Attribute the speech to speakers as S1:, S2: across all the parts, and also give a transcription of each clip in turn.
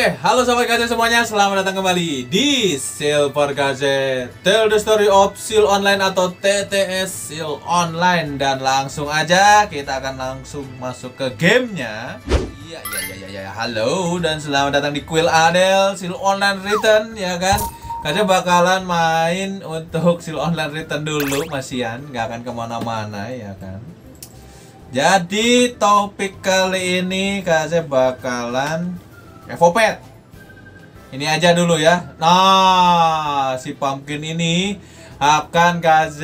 S1: Halo sahabat KJ semuanya, selamat datang kembali di Silver KJ Tell the Story of Seal Online atau TTS Seal Online. Dan langsung aja, kita akan langsung masuk ke gamenya. Halo dan selamat datang di Quill Adel Seal Online Return, ya kan? KJ bakalan main untuk Seal Online Return dulu, masihan, nggak akan kemana-mana, ya kan? Jadi topik kali ini KJ bakalan Evopet. Ini aja dulu ya. Nah, si pumpkin ini akan KZ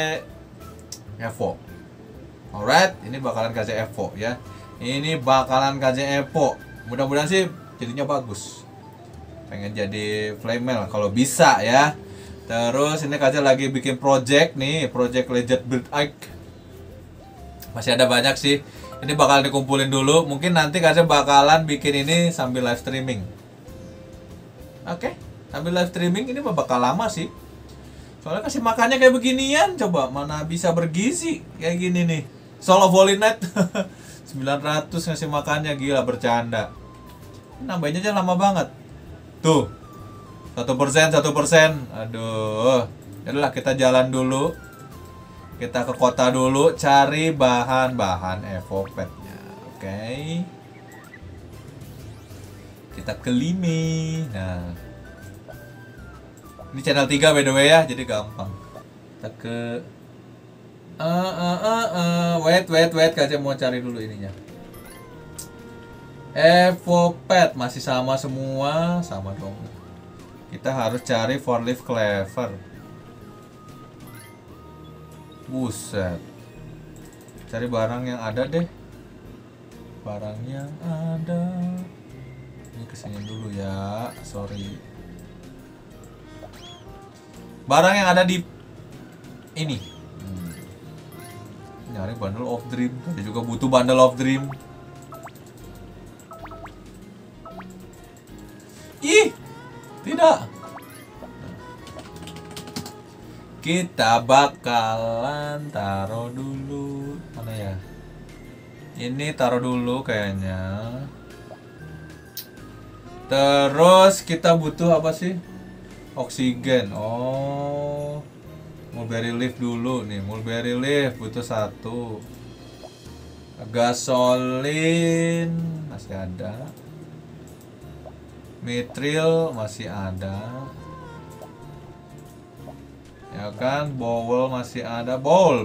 S1: Evo. Alright, ini bakalan KZ Evo ya. Ini bakalan KZ Evo. Mudah-mudahan sih jadinya bagus. Pengen jadi Flamel kalau bisa ya. Terus ini KZ lagi bikin project nih, project Legend Build Egg. Masih ada banyak sih. Ini bakal dikumpulin dulu. Mungkin nanti KJ bakalan bikin ini sambil live streaming. Oke, sambil live streaming ini bakal lama sih. Soalnya kasih makannya kayak beginian. Coba, mana bisa bergizi kayak gini nih. Solo Volley Night 900 ngasih makannya, gila, bercanda. Nambahnya aja lama banget. Tuh 1%. Aduh. Yaudah, kita jalan dulu. Kita ke kota dulu, cari bahan-bahan Evopetnya. Oke. Kita ke Lime. Nah, ini channel 3 by the way ya, jadi gampang. Kita ke wait, KJ mau cari dulu ininya. Evopet masih sama semua, sama dong. Kita harus cari 4-leaf clover. Buset. Cari barang yang ada deh. Barang yang ada. Ini kesini dulu ya. Sorry. Barang yang ada di ini. Nyari bundle of dream. Kita juga butuh bundle of dream. Ih, tidak. Kita bakalan taruh dulu. Mana ya? Ini taruh dulu kayaknya. Terus kita butuh apa sih? Oksigen. Oh, mulberry leaf dulu nih. Mulberry leaf butuh 1. Gasolin masih ada. Mitril masih ada. Ya kan, bowl masih ada. Bowl.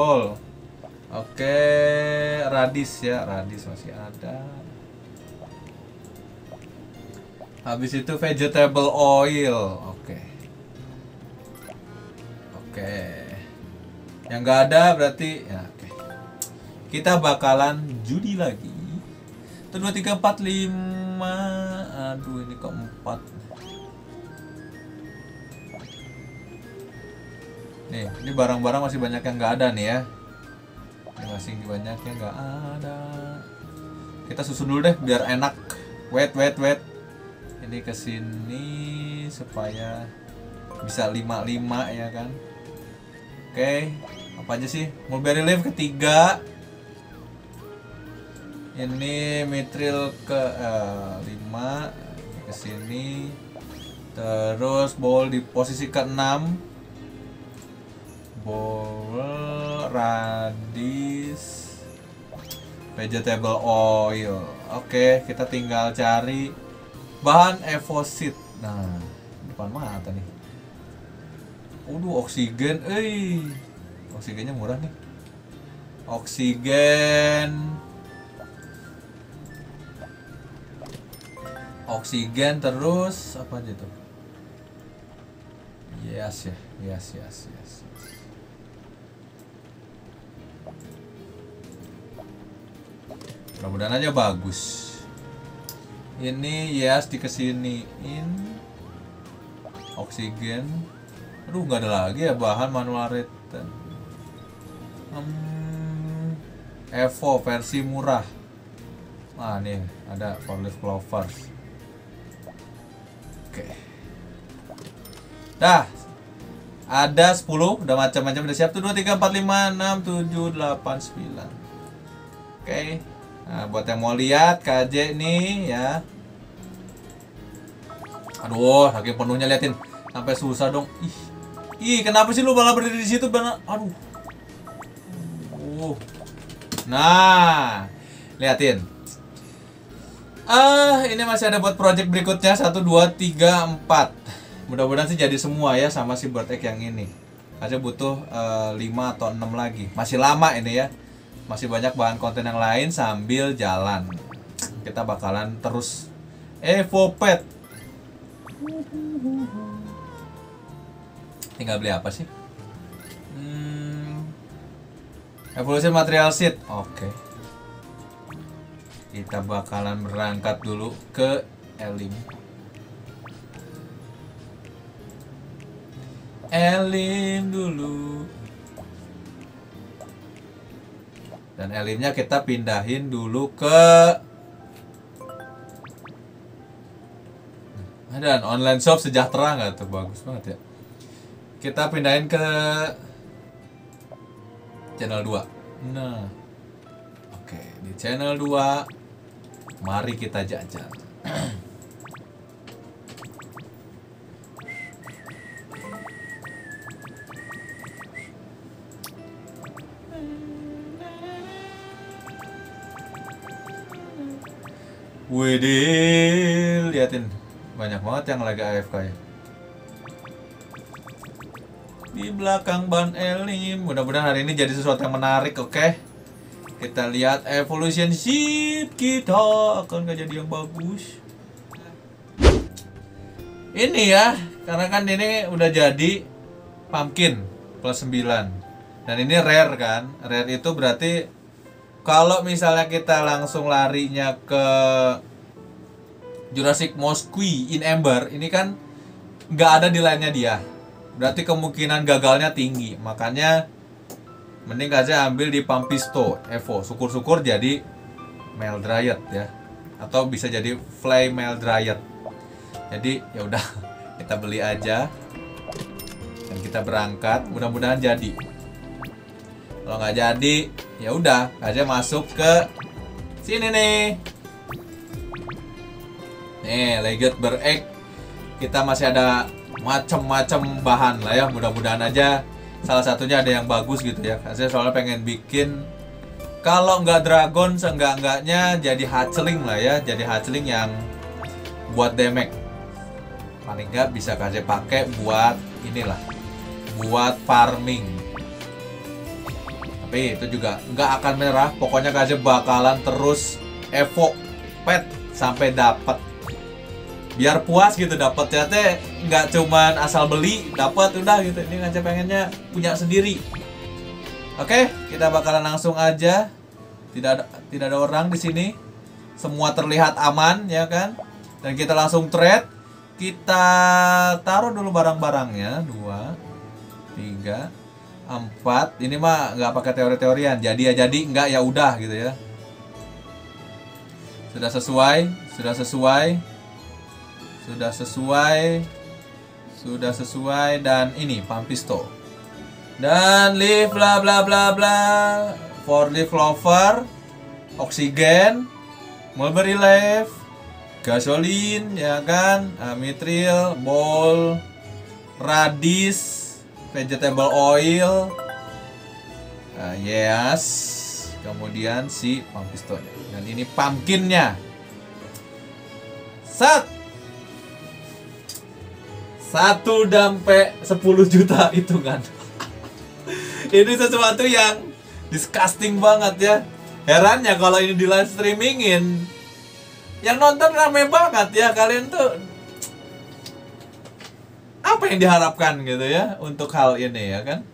S1: Oke, radis ya, radis masih ada. Habis itu vegetable oil. Oke. Yang nggak ada berarti ya, oke. Kita bakalan judi lagi. 1, 2, 3, 4, 5. Aduh, ini keempat. Nih, ini barang-barang masih banyak yang nggak ada nih ya. Ini masih banyak yang nggak ada. Kita susun dulu deh biar enak. Wait. Ini kesini supaya bisa 5 ya kan. Oke, apa aja sih? Mulberry leaf ketiga. Ini mitril ke 5 kesini. Terus bowl di posisi ke-6. Bowl, radis, vegetable oil. Oke, kita tinggal cari bahan evosit. Nah, depan mata nih. Oksigen. Oksigennya murah nih. Oksigen terus apa aja tuh? Yes. Mudah-mudahan aja bagus. Ini yes dikesiniin. Oksigen. Aduh, nggak ada lagi ya bahan manual return. Evo versi murah. Nah, nih ada 4-leaf clovers. Oke. Dah. Ada 10, udah macam-macam udah siap. 1, 2, 3, 4, 5, 6, 7, 8, 9. Oke. Nah, buat yang mau lihat KJ nih ya. Aduh, saking penuhnya liatin. Sampai susah dong. Ih, kenapa sih lu malah berdiri di situ bener? Aduh. Nah, liatin. Ini masih ada buat project berikutnya 1, 2, 3, 4. Mudah-mudahan sih jadi semua ya sama si bird egg yang ini. Aja butuh 5 atau 6 lagi. Masih lama ini ya. Masih banyak bahan konten yang lain sambil jalan. Kita bakalan terus Evo Pet. Tinggal beli apa sih? Evolution Material Sheet. Oke. Kita bakalan berangkat dulu ke Elim. Elim dulu. Dan Elimnya kita pindahin dulu ke dan online shop sejahtera nggak tuh, bagus banget ya. Kita pindahin ke channel 2. Nah, oke, di channel 2 mari kita jajan. Widih, liatin banyak banget yang lagi AFK ya. Di belakang ban Elim. Mudah-mudahan hari ini jadi sesuatu yang menarik, oke? Kita lihat evolution sheet kita akan gak jadi yang bagus. Ini ya, karena kan ini udah jadi pumpkin plus 9. Dan ini rare kan? Rare itu berarti kalau misalnya kita langsung larinya ke Jurassic Mosque in Ember, ini kan nggak ada di line-nya dia. Berarti kemungkinan gagalnya tinggi. Makanya mending aja ambil di Pampisto Evo. Syukur-syukur jadi Meldryad ya. Atau bisa jadi Fly Meldryad. Jadi ya udah, kita beli aja. Dan kita berangkat, mudah-mudahan jadi. Kalau nggak jadi, ya udah, aja masuk ke sini nih. Nih, Legged Bird Egg. Kita masih ada macam-macam bahan lah ya. Mudah-mudahan aja salah satunya ada yang bagus gitu ya. Saya soalnya pengen bikin, kalau nggak dragon, seenggak-enggaknya jadi hatchling lah ya. Jadi hatchling yang buat damage. Paling nggak bisa kasih pakai buat inilah, buat farming. Tapi itu juga nggak akan merah. Pokoknya kasih bakalan terus Evo Pet sampai dapat. Biar puas gitu dapatnya teh, nggak cuman asal beli dapat udah gitu. Ini aja pengennya punya sendiri. Oke, kita bakalan langsung aja. Tidak ada orang di sini. Semua terlihat aman ya kan? Dan kita langsung trade. Kita taruh dulu barang-barangnya. 2, 3, 4. Ini mah nggak pakai teori-teorian. Jadi ya jadi, nggak ya udah gitu ya. Sudah sesuai, sudah sesuai. Sudah sesuai dan ini Pampisto. Dan leaf bla bla bla bla. 4-leaf clover, oksigen, mulberry leaf, gasolin ya kan, mithril, ball, radish, vegetable oil. Yes. Kemudian si Pampisto. Dan ini pumpkinnya. Set. 1 sampai 10 juta hitungan. Ini sesuatu yang disgusting banget ya. Herannya kalau ini di live streamingin, yang nonton rame banget ya. Kalian tuh apa yang diharapkan gitu ya untuk hal ini ya kan?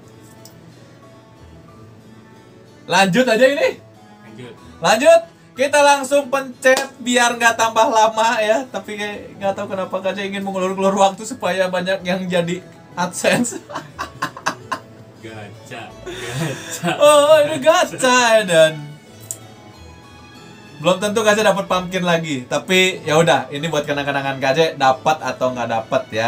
S1: Lanjut aja ini. Lanjut. Kita langsung pencet biar nggak tambah lama ya. Tapi nggak tahu kenapa aja ingin mengulur-ulur waktu supaya banyak yang jadi AdSense.
S2: Gacha.
S1: Oh, ini gacha dan belum tentu KJ dapat pumpkin lagi. Tapi ya udah, ini buat kenang-kenangan KJ dapat atau nggak dapat ya.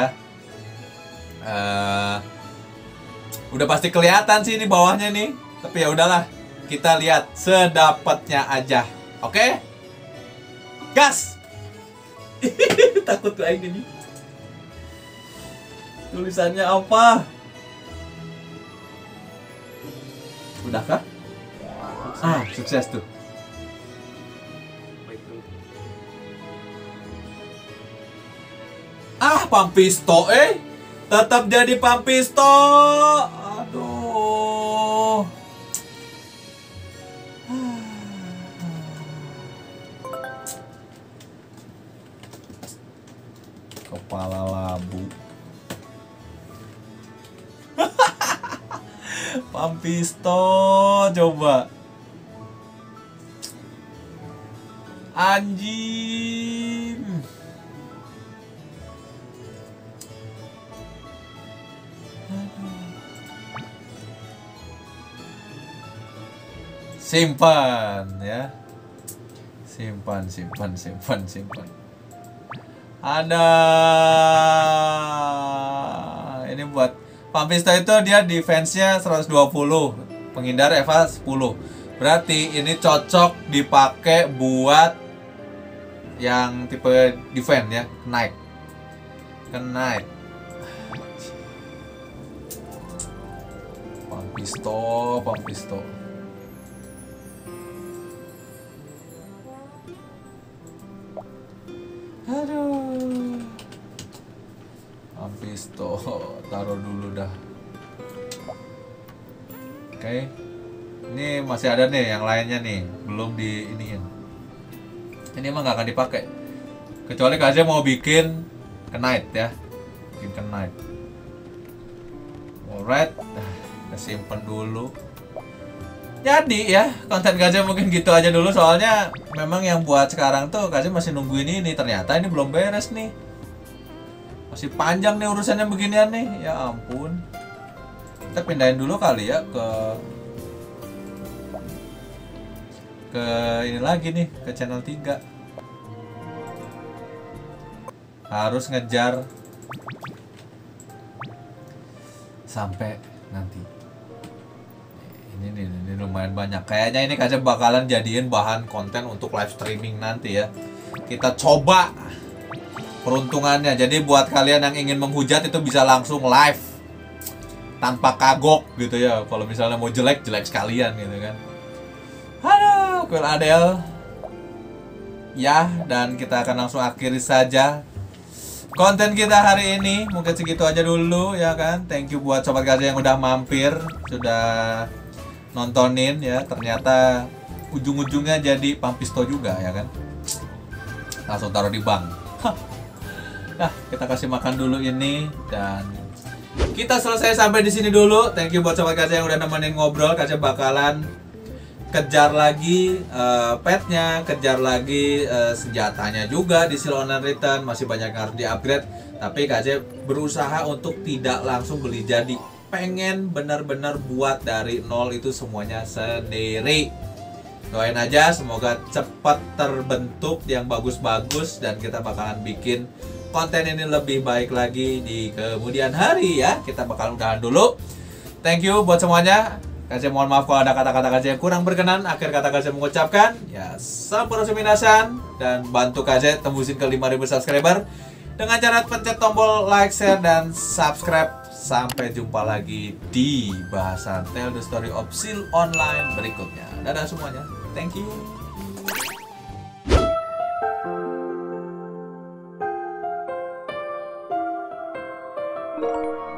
S1: Udah pasti kelihatan sih ini bawahnya nih. Tapi ya udahlah, kita lihat sedapatnya aja. Oke? Gas! Takut lagi nih. Tulisannya apa? Udahkah? Sukses tuh. Pampisto, tetap jadi Pampisto. Aduh. Kepala labu. Pampisto, coba. Anjing. Simpan ya. Simpan. Ada. Ini buat Pampisto itu dia defense-nya 120, penghindar Eva 10. Berarti ini cocok dipakai buat yang tipe defense ya, knight. Pampisto. Aduh. Pampisto, taruh dulu dah. Oke. Ini masih ada nih yang lainnya nih, belum di iniin. Ini emang nggak akan dipakai. Kecuali KJ mau bikin knight ya. Bikin knight. Alright. Kita simpen dulu. Jadi ya, konten KJ mungkin gitu aja dulu, soalnya memang yang buat sekarang tuh KJ masih nungguin ini, ternyata ini belum beres nih. Masih panjang nih urusannya beginian nih, ya ampun. Kita pindahin dulu kali ya ke ini lagi nih, ke channel 3. Harus ngejar sampai nanti. Ini lumayan banyak. Kayaknya ini KJ bakalan jadiin bahan konten untuk live streaming nanti ya. Kita coba peruntungannya. Jadi buat kalian yang ingin menghujat itu bisa langsung live tanpa kagok gitu ya. Kalau misalnya mau jelek sekalian gitu kan. Halo, Kuil Adel. Ya, dan kita akan langsung akhiri saja konten kita hari ini. Mungkin segitu aja dulu ya kan. Thank you buat sobat KJ yang udah mampir, sudah nontonin ya. Ternyata ujung-ujungnya jadi Pampisto juga ya kan. Langsung taruh di bank. Nah, kita kasih makan dulu ini dan kita selesai sampai di sini dulu. Thank you buat sobat KJ yang udah nemenin ngobrol. KJ bakalan kejar lagi petnya, kejar lagi senjatanya juga di Seal Online Return. Masih banyak yang harus di-upgrade, tapi KJ berusaha untuk tidak langsung beli jadi. Pengen benar-benar buat dari nol itu semuanya sendiri. Doain aja semoga cepat terbentuk yang bagus-bagus dan kita bakalan bikin konten ini lebih baik lagi di kemudian hari ya. Kita bakalan udahan dulu. Thank you buat semuanya. KJ mohon maaf kalau ada kata-kata KJ yang kurang berkenan. Akhir kata KJ mengucapkan ya sampurasun minasan, dan bantu KJ tembusin ke 5.000 subscriber dengan cara pencet tombol like, share, dan subscribe. Sampai jumpa lagi di bahasan Tell the Story of Seal Online berikutnya. Dadah semuanya. Thank you.